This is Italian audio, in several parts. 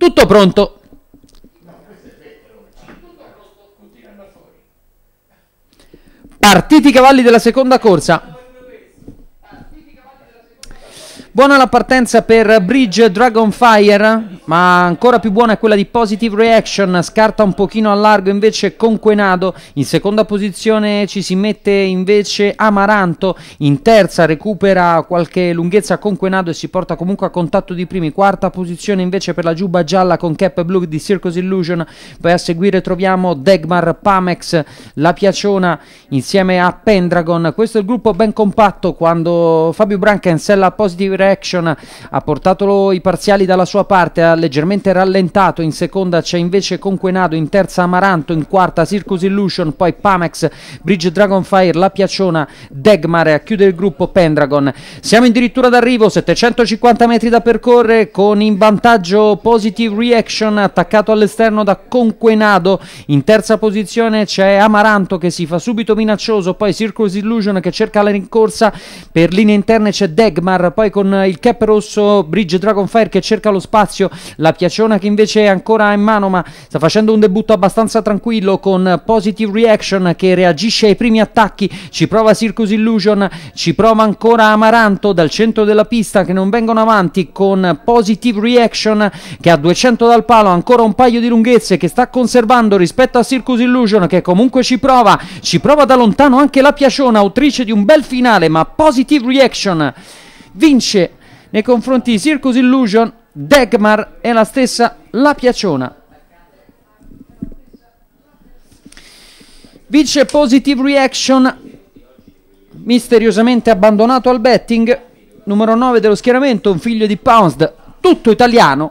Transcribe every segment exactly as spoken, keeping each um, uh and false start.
Tutto pronto. Partiti i cavalli della seconda corsa. Buona la partenza per Bridge Dragonfire, ma ancora più buona è quella di Positive Reaction, scarta un pochino a largo invece Conquenado. In seconda posizione ci si mette invece Amaranto, in terza recupera qualche lunghezza Conquenado e si porta comunque a contatto di primi. Quarta posizione invece per la giubba gialla con cap blu di Circus Illusion, poi a seguire troviamo Degmar, Pamex, La Piaciona insieme a Pendragon. Questo è il gruppo ben compatto. Quando Fabio Branca in sella Positive Reaction ha portato i parziali dalla sua parte, ha leggermente rallentato. In seconda c'è invece Conquenado, in terza Amaranto, in quarta Circus Illusion, poi Pamex, Bridge Dragonfire, La Piaciona, Degmar, a chiudere il gruppo Pendragon. Siamo addirittura d'arrivo, settecentocinquanta metri da percorrere, con in vantaggio Positive Reaction attaccato all'esterno da Conquenado. In terza posizione c'è Amaranto che si fa subito minaccioso, poi Circus Illusion che cerca la rincorsa. Per linee interne c'è Degmar, poi con il cap rosso Bridge Dragonfire che cerca lo spazio, La Piaciona che invece è ancora in mano ma sta facendo un debutto abbastanza tranquillo con Positive Reaction che reagisce ai primi attacchi. Ci prova Circus Illusion, ci prova ancora Amaranto dal centro della pista che non vengono avanti con Positive Reaction che ha duecento dal palo, ancora un paio di lunghezze che sta conservando rispetto a Circus Illusion che comunque ci prova, ci prova da lontano anche La Piaciona, autrice di un bel finale, ma Positive Reaction vince nei confronti di Circus Illusion. Degmar e la stessa La Piaciona. Vince Positive Reaction, misteriosamente abbandonato al betting, numero nove dello schieramento, un figlio di Pounced, tutto italiano.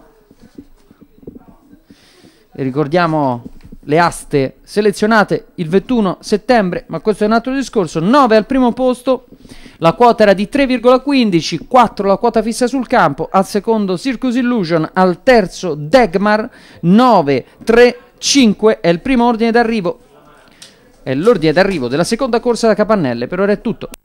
E ricordiamo le aste selezionate il ventuno settembre, ma questo è un altro discorso. Nove al primo posto, la quota era di tre virgola quindici, quattro la quota fissa sul campo, al secondo Circus Illusion, al terzo Degmar, nove, tre, cinque è il primo ordine d'arrivo, è l'ordine d'arrivo della seconda corsa da Capannelle. Per ora è tutto.